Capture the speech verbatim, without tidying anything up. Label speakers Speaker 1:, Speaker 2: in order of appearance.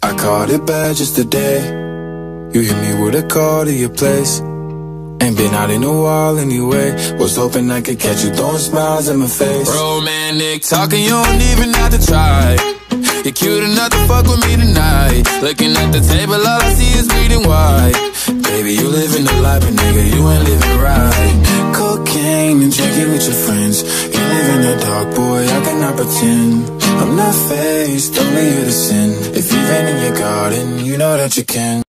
Speaker 1: I caught it bad just today. You hit me with a call to your place. Ain't been out in a while anyway. Was hoping I could catch you throwing smiles in my face.
Speaker 2: Romantic talking, you don't even have to try. You're cute enough to fuck with me tonight. Looking at the table, all I see is bleeding white. Baby, you living the life, but nigga, you ain't living right.
Speaker 1: Cocaine and drinking with your friends. You live in the dark, boy, I cannot pretend. I'm not faced, only you to sin. If you've been in your garden, you know that you can.